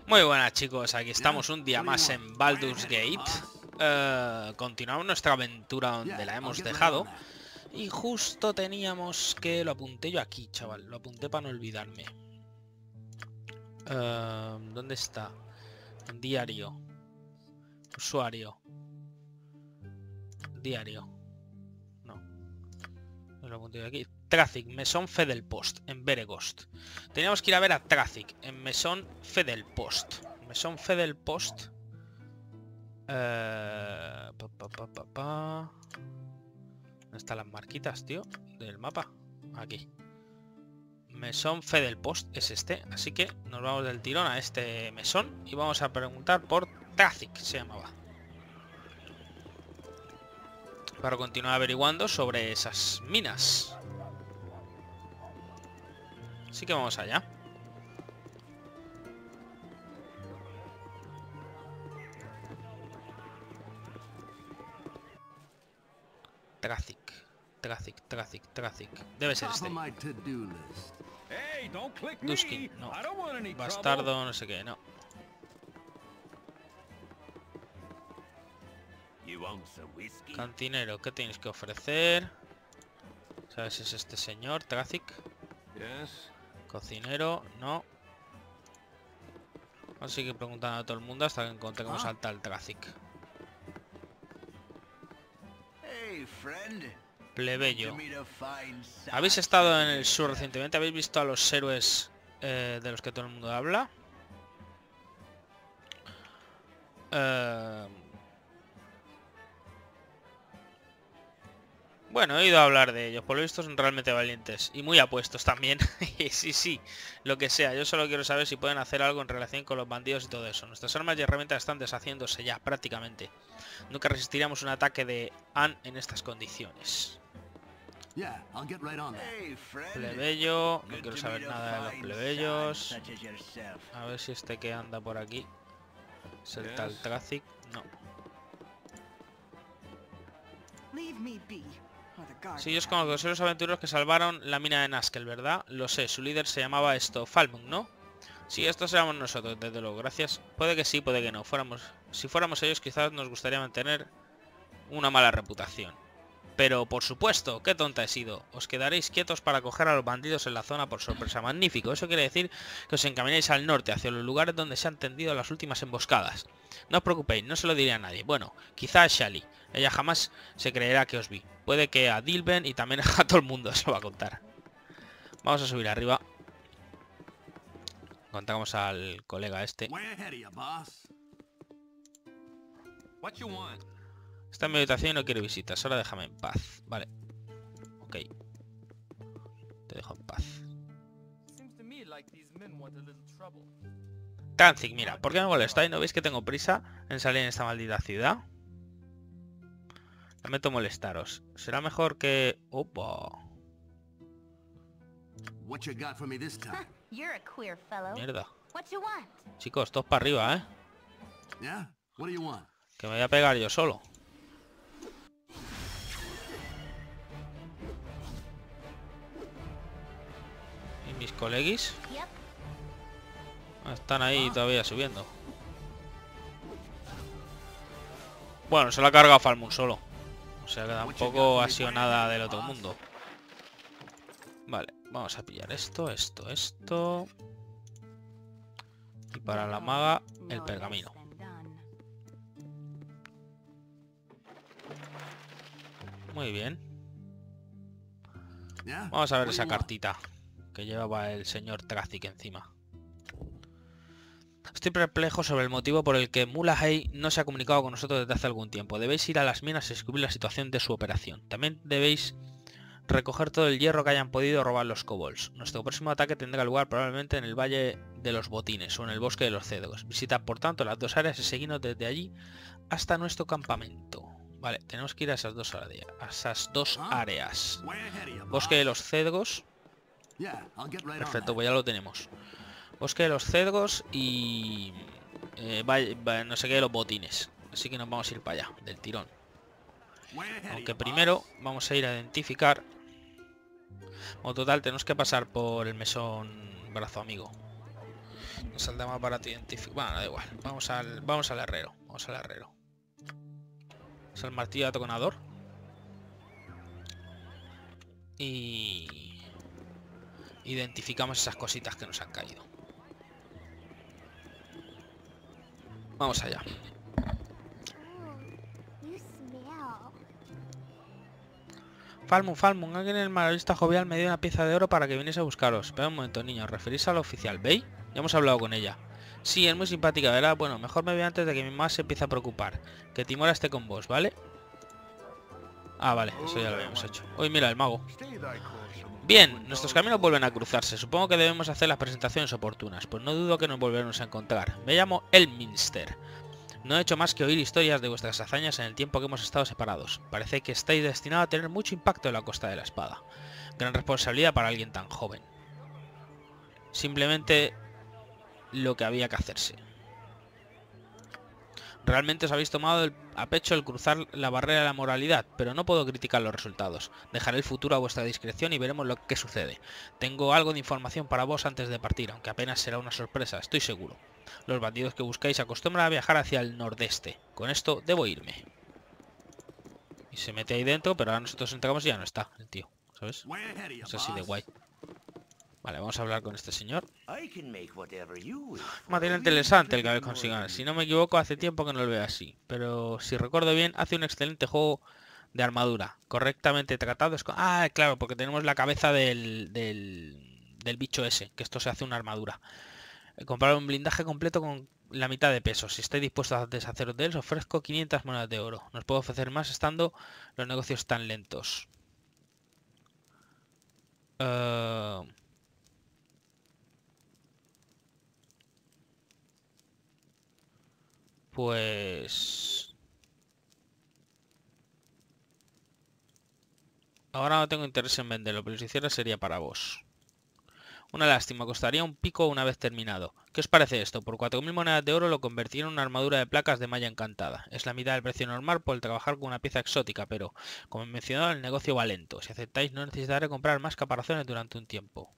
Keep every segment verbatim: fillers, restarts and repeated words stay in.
Muy buenas chicos, aquí estamos un día más en Baldur's Gate. Eh, continuamos nuestra aventura donde la hemos dejado. Y justo teníamos que... Lo apunté yo aquí, chaval. Lo apunté para no olvidarme. Eh, ¿Dónde está? Diario. Usuario. Diario. No. No lo apunté yo aquí. Tracic, Mesón Fedelpost, en Beregost. Teníamos que ir a ver a Tracic, en Mesón Fedelpost. Mesón Fedelpost. Eh, pa, pa, pa, pa, pa. ¿Dónde están las marquitas, tío? Del mapa. Aquí. Mesón Fedelpost es este. Así que nos vamos del tirón a este mesón y vamos a preguntar por Tracic, se llamaba. Para continuar averiguando sobre esas minas. Así que vamos allá. Tracic, Tracic, Tracic, Tracic. Debe ser este. Duskin, no. Bastardo, no sé qué, no. Cantinero, ¿qué tienes que ofrecer? ¿Sabes si es este señor, Tracic? Cocinero, no. Vamos a seguir preguntando a todo el mundo hasta que encontremos al tal Tracic. Plebeyo. ¿Habéis estado en el sur recientemente? ¿Habéis visto a los héroes eh, de los que todo el mundo habla? Eh... Bueno, he oído hablar de ellos. Por lo visto son realmente valientes. Y muy apuestos también. Sí, sí, lo que sea. Yo solo quiero saber si pueden hacer algo en relación con los bandidos y todo eso. Nuestras armas y herramientas están deshaciéndose ya, prácticamente. Nunca resistiríamos un ataque de Anne en estas condiciones. Plebeyo. No quiero saber nada de los plebeyos. A ver si este que anda por aquí es el tal Tracic. No. Sí, yo os conozco, soy los aventureros que salvaron la mina de Nazkel, ¿verdad? Lo sé, su líder se llamaba esto, Falmung, ¿no? Sí, estos éramos nosotros, desde luego, gracias. Puede que sí, puede que no. Fuéramos, si fuéramos ellos, quizás nos gustaría mantener una mala reputación. Pero, por supuesto, qué tonta he sido. Os quedaréis quietos para coger a los bandidos en la zona por sorpresa. Magnífico, eso quiere decir que os encaminéis al norte, hacia los lugares donde se han tendido las últimas emboscadas. No os preocupéis, no se lo diré a nadie. Bueno, quizá a Shali. Ella jamás se creerá que os vi. Puede que a Dilben y también a todo el mundo se lo va a contar. Vamos a subir arriba. Contamos al colega este. Está en mi habitación y no quiere visitas. Ahora déjame en paz. Vale. Ok. Te dejo en paz. Tracic, mira, ¿por qué me molestáis? ¿No veis que tengo prisa en salir en esta maldita ciudad? Lamento molestaros. Será mejor que... ¡Opa! Mierda. Chicos, todos para arriba, ¿eh? Que me voy a pegar yo solo. ¿Y mis coleguis? Ah, están ahí todavía subiendo. Bueno, se lo ha cargado Falmung solo. O sea que tampoco ha sido nada del otro mundo. Vale, vamos a pillar esto, esto, esto. Y para la maga, el pergamino. Muy bien. Vamos a ver esa cartita que llevaba el señor Tracic encima. Estoy perplejo sobre el motivo por el que Mulahey no se ha comunicado con nosotros desde hace algún tiempo. Debéis ir a las minas y descubrir la situación de su operación. También debéis recoger todo el hierro que hayan podido robar los kobolds. Nuestro próximo ataque tendrá lugar probablemente en el Valle de los Botines o en el Bosque de los Cedros. Visitad por tanto las dos áreas y seguidnos desde allí hasta nuestro campamento. Vale, tenemos que ir a esas dos áreas. A esas dos áreas. Bosque de los Cedros. Perfecto, pues ya lo tenemos. Bosque de los Cedros y... Eh, vaya, vaya, no sé qué de los Botines. Así que nos vamos a ir para allá, del tirón. Aunque primero vamos a ir a identificar... O total, tenemos que pasar por el mesón brazo amigo. No saldrá más barato identificar. Bueno, da igual. Vamos al, vamos al herrero. Vamos al herrero. Es el martillo atoconador. Y identificamos esas cositas que nos han caído. Vamos allá. Falmung, Falmung, alguien en el maravillista jovial me dio una pieza de oro para que viniese a buscaros. Espera un momento, niño, referís al oficial, ¿veis? Ya hemos hablado con ella. Sí, es muy simpática, ¿verdad? Bueno, mejor me voy antes de que mi mamá se empiece a preocupar. Que Timora esté con vos, ¿vale? Ah, vale, eso ya lo habíamos hecho. Uy, mira, el mago. Bien, nuestros caminos vuelven a cruzarse. Supongo que debemos hacer las presentaciones oportunas, pues no dudo que nos volveremos a encontrar. Me llamo Elminster. No he hecho más que oír historias de vuestras hazañas en el tiempo que hemos estado separados. Parece que estáis destinado a tener mucho impacto en la Costa de la Espada. Gran responsabilidad para alguien tan joven. Simplemente lo que había que hacerse. Realmente os habéis tomado el, a pecho el cruzar la barrera de la moralidad, pero no puedo criticar los resultados. Dejaré el futuro a vuestra discreción y veremos lo que sucede. Tengo algo de información para vos antes de partir, aunque apenas será una sorpresa, estoy seguro. Los bandidos que buscáis acostumbran a viajar hacia el nordeste. Con esto debo irme. Y se mete ahí dentro, pero ahora nosotros entramos y ya no está el tío, ¿sabes? Es así de guay. Vale, vamos a hablar con este señor. Material interesante el que habéis conseguido. Si no me equivoco, hace tiempo que no lo veo así. Pero si recuerdo bien, hace un excelente juego de armadura. Correctamente tratado. Ah, claro, porque tenemos la cabeza del, del, del bicho ese. Que esto se hace una armadura. Comprar un blindaje completo con la mitad de peso. Si estáis dispuestos a deshaceros de él, os ofrezco quinientas monedas de oro. No os puedo ofrecer más estando los negocios tan lentos. Uh... Pues... ahora no tengo interés en venderlo, pero si hiciera sería para vos. Una lástima, costaría un pico una vez terminado. ¿Qué os parece esto? Por cuatro mil monedas de oro lo convertiré en una armadura de placas de malla encantada. Es la mitad del precio normal por el trabajar con una pieza exótica, pero, como he mencionado, el negocio va lento. Si aceptáis, no necesitaré comprar más caparazones durante un tiempo.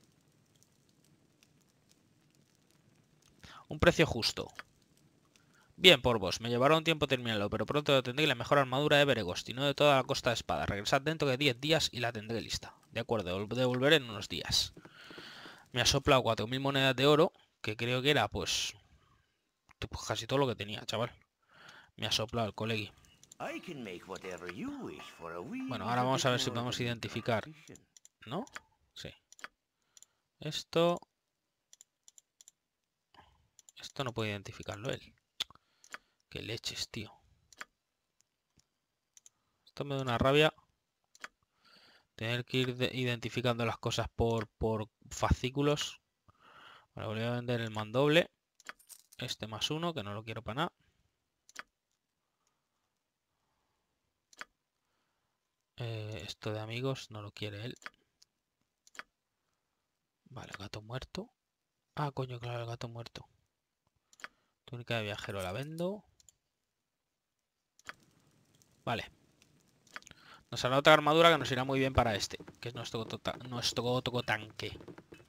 Un precio justo. Bien por vos, me llevará un tiempo terminarlo, pero pronto tendré la mejor armadura de Beregost y no de toda la Costa de Espada. Regresad dentro de diez días y la tendré lista. De acuerdo, devolveré en unos días. Me ha soplado cuatro mil monedas de oro, que creo que era, pues, pues casi todo lo que tenía, chaval. Me ha soplado el colegui. Bueno, ahora vamos a ver si podemos identificar. ¿No? Sí. Esto... Esto no puede identificarlo él. Qué leches, tío. Esto me da una rabia. Tener que ir identificando las cosas por, por fascículos. Vale, voy a vender el mandoble. Este más uno, que no lo quiero para nada. Eh, esto de amigos no lo quiere él. Vale, gato muerto. Ah, coño, claro, el gato muerto. Túnica de viajero la vendo. Vale. Nos hará otra armadura que nos irá muy bien para este, que es nuestro, tota, nuestro tocotanque.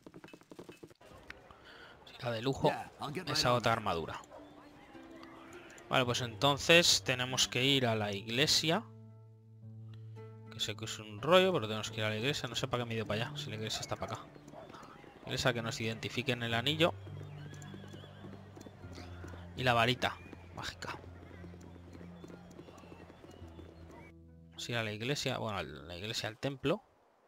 Será de lujo esa otra armadura. Vale, pues entonces tenemos que ir a la iglesia. Que sé que es un rollo, pero tenemos que ir a la iglesia. No sé para qué me he ido para allá, si la iglesia está para acá. Iglesia que nos identifique en el anillo. Y la varita mágica. Vamos a ir a la iglesia, bueno, a la iglesia, al templo.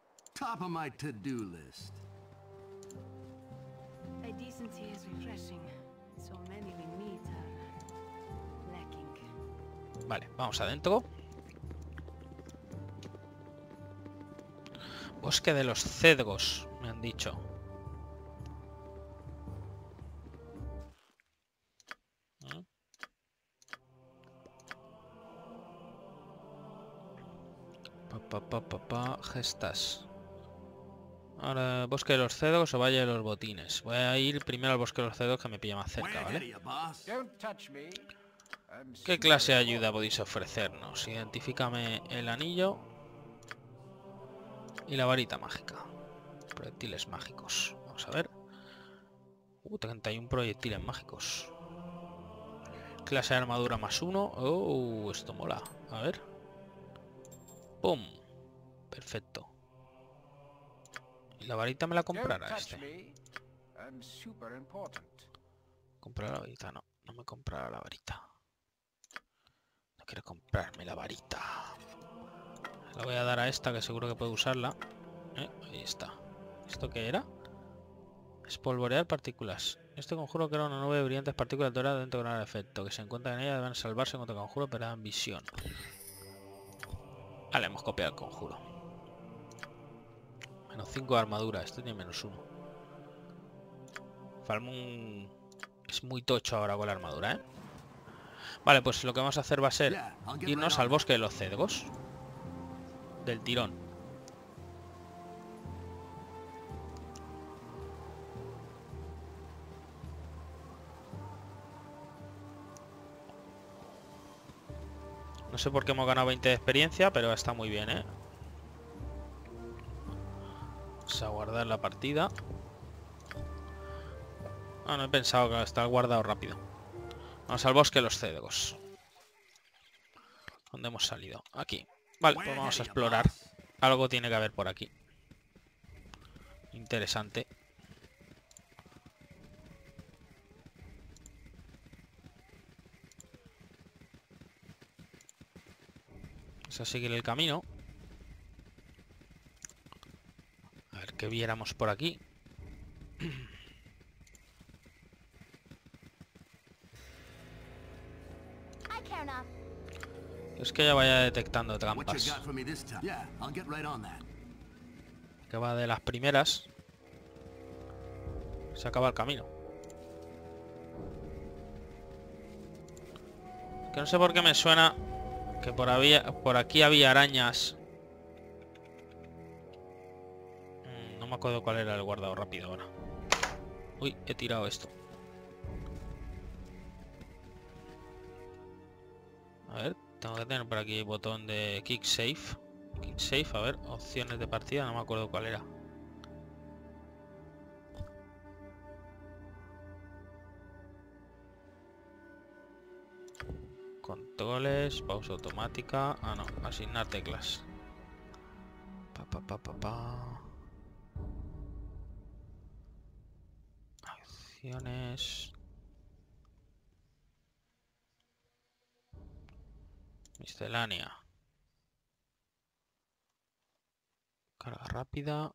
Vale, vamos adentro. Bosque de los cedros, me han dicho. Pa, pa, pa, pa, pa, gestas. Ahora, bosque de los cedros o valle de los botines. Voy a ir primero al bosque de los cedros, que me pilla más cerca, ¿vale? ¿Qué clase de ayuda podéis ofrecernos? Identifícame el anillo y la varita mágica. Proyectiles mágicos. Vamos a ver. Uh, treinta y uno proyectiles mágicos. Clase de armadura más uno. Oh, esto mola. A ver. ¡Pum! Perfecto. ¿Y la varita me la comprará este? ¿Comprar la varita? No, no me comprará la varita. No quiero comprarme la varita. La voy a dar a esta, que seguro que puedo usarla. Eh, ahí está. ¿Esto qué era? Espolvorear partículas. Este conjuro crea una nube de brillantes partículas doradas dentro de un efecto. Que se encuentran en ella deben salvarse contra el conjuro, pero dan visión. Vale, hemos copiado el conjuro. Menos cinco de armadura. Este tiene menos uno. Falmún es muy tocho ahora con la armadura, ¿eh? Vale, pues lo que vamos a hacer va a ser irnos al bosque de los cedgos. Del tirón. No sé por qué hemos ganado veinte de experiencia, pero está muy bien, ¿eh? Vamos a guardar la partida. Ah, no he pensado que está guardado rápido. Vamos al bosque de los cedgos. ¿Dónde hemos salido? Aquí. Vale, pues vamos a explorar. Algo tiene que haber por aquí. Interesante. Vamos a seguir el camino. A ver qué viéramos por aquí. Es que ya vaya detectando trampas. Que va de las primeras. Se acaba el camino. Que no sé por qué me suena que por, había, por aquí había arañas. Mm, no me acuerdo cuál era el guardado rápido ahora. Uy, he tirado esto. A ver, tengo que tener por aquí el botón de Kick Save. Kick Save, a ver, opciones de partida, no me acuerdo cuál era. Controles, pausa automática. Ah, no, asignar teclas. Pa, pa, pa, pa, pa. Acciones. Miscelánea. Carga rápida.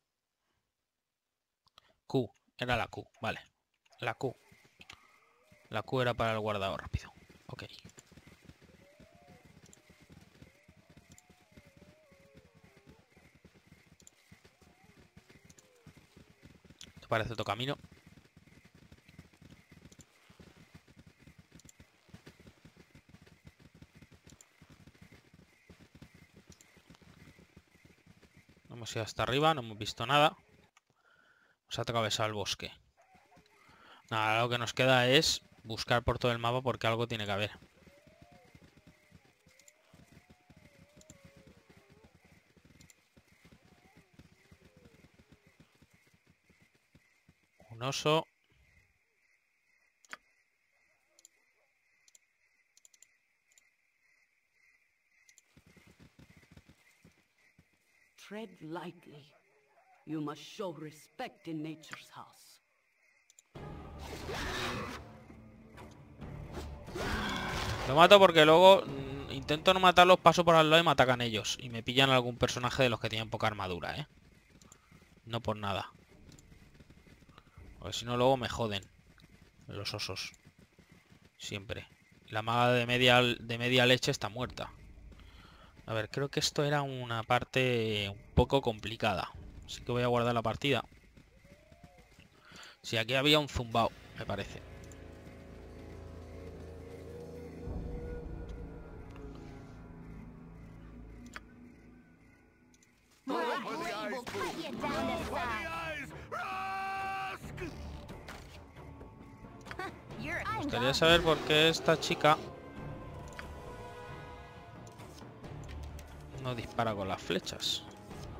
Q, era la Q, vale. La Q. La Q era para el guardado rápido. Ok. ¿Te parece otro camino? Hemos ido hasta arriba, no hemos visto nada. Hemos atravesado el bosque. Nada, lo que nos queda es buscar por todo el mapa porque algo tiene que haber. Un oso. Tread lightly. You must show respect in nature's house. Lo mato porque luego mmm, intento no matarlos, paso por al lado y me atacan ellos. Y me pillan algún personaje de los que tienen poca armadura, ¿eh? No por nada. Porque si no luego me joden los osos. Siempre. La maga de media, de media leche está muerta. A ver, creo que esto era una parte un poco complicada. Así que voy a guardar la partida. Sí, aquí había un zumbao, me parece. Me gustaría saber por qué esta chica no dispara con las flechas.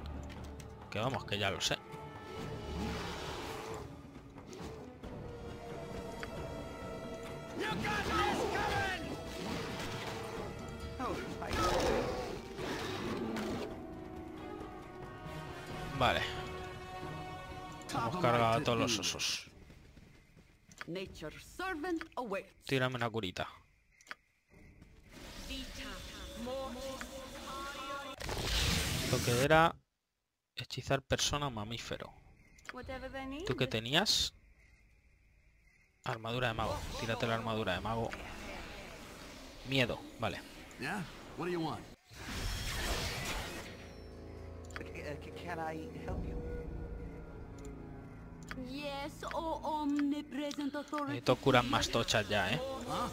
Que vamos, que ya lo sé. Vale. Hemos cargado a todos los osos. Nature's servant awaits. Tírame una curita. Esto que era hechizar persona mamífero. Whatever they need. ¿Tú qué tenías? Armadura de mago. Tírate la armadura de mago. Miedo, vale. Yeah? What do you want? Can I help you? Yes, oh omnipresent authority. Necesito curas más tochas ya, ¿eh? Huh?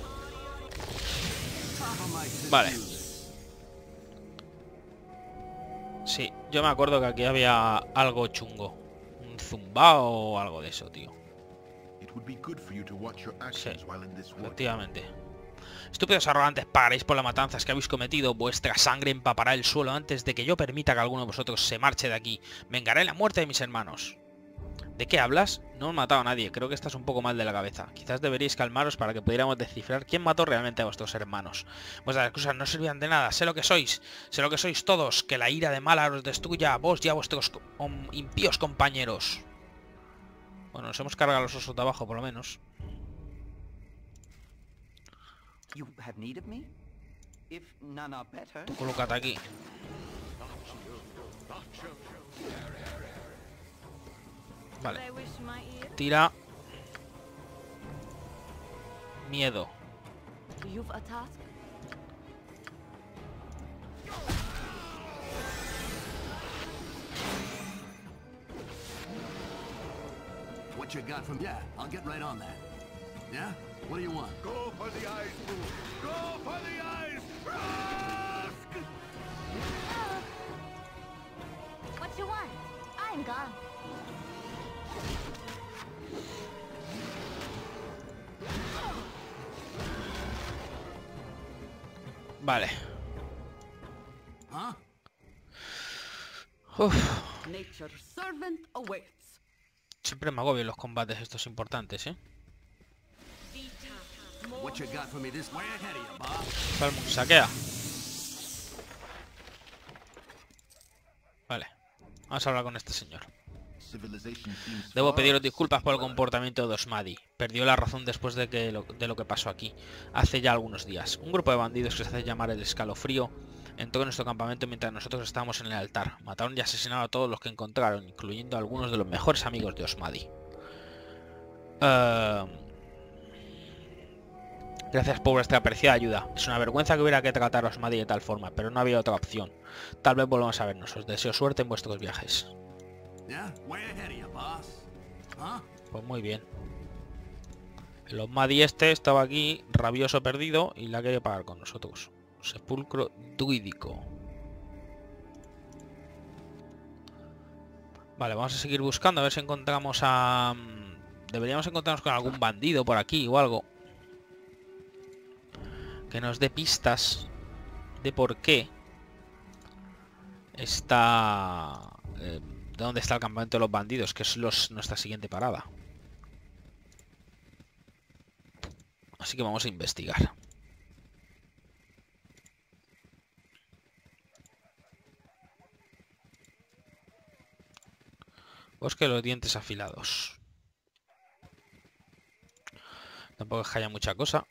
Top of my system. Vale. Sí, yo me acuerdo que aquí había algo chungo. Un zumbao o algo de eso, tío. It would be good for you to watch your actions Sí, while in this war. efectivamente. Estúpidos arrogantes, pagaréis por las matanzas que habéis cometido. Vuestra sangre empapará el suelo antes de que yo permita que alguno de vosotros se marche de aquí. Vengaré la muerte de mis hermanos. ¿De qué hablas? No hemos matado a nadie. Creo que estás un poco mal de la cabeza. Quizás deberíais calmaros para que pudiéramos descifrar quién mató realmente a vuestros hermanos. Vuestras excusas no servían de nada. Sé lo que sois. Sé lo que sois todos. Que la ira de Malar os destruya a vos y a vuestros co- om- impíos compañeros. Bueno, nos hemos cargado a los osos de abajo, por lo menos. You have need of me? If none are better. Tú colócate aquí. Vale. They wish my ear. Tira. Miedo. You've a task. What you got from... Yeah, I'll get right on that. Yeah? What do you want? Go for the eyes, fool! Go for the eyes! Rask! What you want? I'm gone. Vale. Huh? Uf. Nature's servant awaits. Siempre me agobio en los combates estos importantes, ¿eh? What you got for me this... Way ahead of you, boss. Salmon, saquea. Vale. Vamos a hablar con este señor. Civilization seems Debo far pediros off, disculpas por el City comportamiento de Osmadi. Perdió la razón después de, que lo, de lo que pasó aquí, hace ya algunos días. Un grupo de bandidos que se hace llamar el Escalofrío entró en nuestro campamento mientras nosotros estábamos en el altar. Mataron y asesinaron a todos los que encontraron, incluyendo a algunos de los mejores amigos de Osmadi. Uh... Gracias por vuestra apreciada ayuda. Es una vergüenza que hubiera que tratar a Osmadi de tal forma, pero no había otra opción. Tal vez volvamos a vernos. Os deseo suerte en vuestros viajes. Yeah? Way ahead of you, boss. Huh? Pues muy bien. El Osmadi este estaba aquí, rabioso perdido, y la quiere pagar con nosotros. Sepulcro druídico. Vale, vamos a seguir buscando, a ver si encontramos a... Deberíamos encontrarnos con algún bandido por aquí o algo. Que nos dé pistas de por qué está... Eh, de dónde está el campamento de los bandidos, que es los, nuestra siguiente parada. Así que vamos a investigar. Bosque de los dientes afilados. Tampoco es que haya mucha cosa.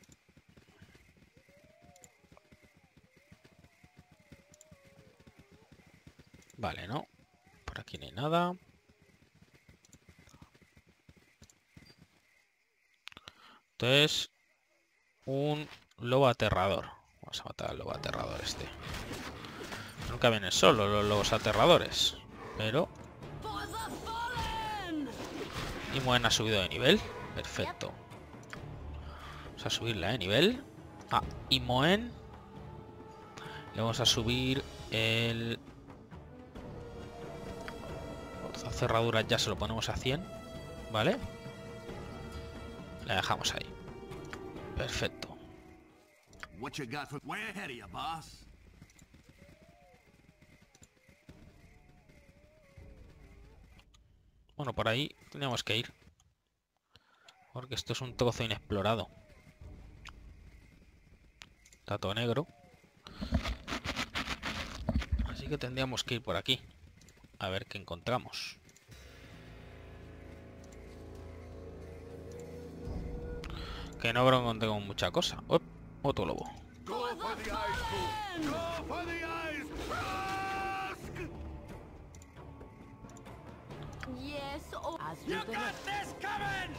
Vale, no. Por aquí no hay nada. Entonces, un lobo aterrador. Vamos a matar al lobo aterrador este. Nunca vienen solo los lobos aterradores. Pero... Y Moen ha subido de nivel. Perfecto. Vamos a subirla de nivel. Ah, y Moen... Le vamos a subir el... Las cerraduras ya se lo ponemos a cien. ¿Vale? La dejamos ahí. Perfecto. What you got for... Way ahead of you, boss. Bueno, por ahí teníamos que ir. Porque esto es un trozo inexplorado. está todo negro. Así que tendríamos que ir por aquí. A ver qué encontramos. Que no creo que encontremos mucha cosa. ¡Oh! Otro lobo. Go for the eyes, fool! Go for the eyes! Rask! Yes, oh, as You with the got rest. this coming!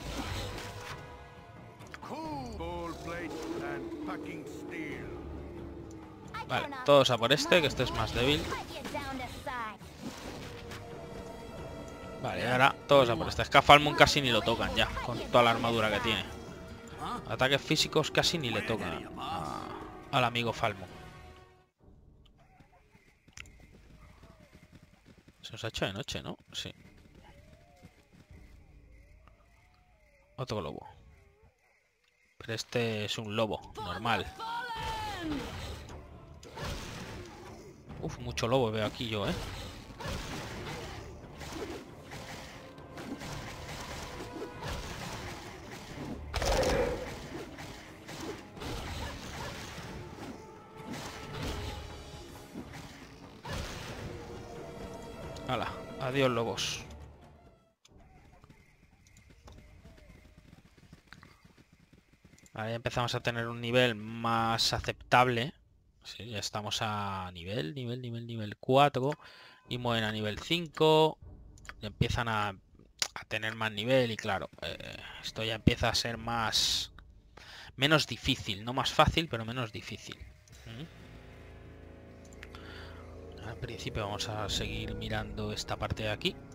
Cool. Gold plate and packing steel. I Vale, cannot. todos a por este, que este es más débil. Cut you down to size. Vale, ahora todos a por este. Es que a Falmon casi ni lo tocan ya, con toda la armadura que tiene. Ataques físicos casi ni le tocan a- al amigo Falmon. Se nos ha hecho de noche, ¿no? Sí. Otro lobo. Pero este es un lobo, normal. Uf, mucho lobo veo aquí yo, ¿eh? Hala, adiós lobos. Ahora ya empezamos a tener un nivel más aceptable. Sí, ya estamos a nivel, nivel, nivel, nivel cuatro. Y mueven a nivel cinco. Y empiezan a, a tener más nivel. Y claro, eh, esto ya empieza a ser más... menos difícil. No más fácil, pero menos difícil. ¿Mm? Al principio vamos a seguir mirando esta parte de aquí.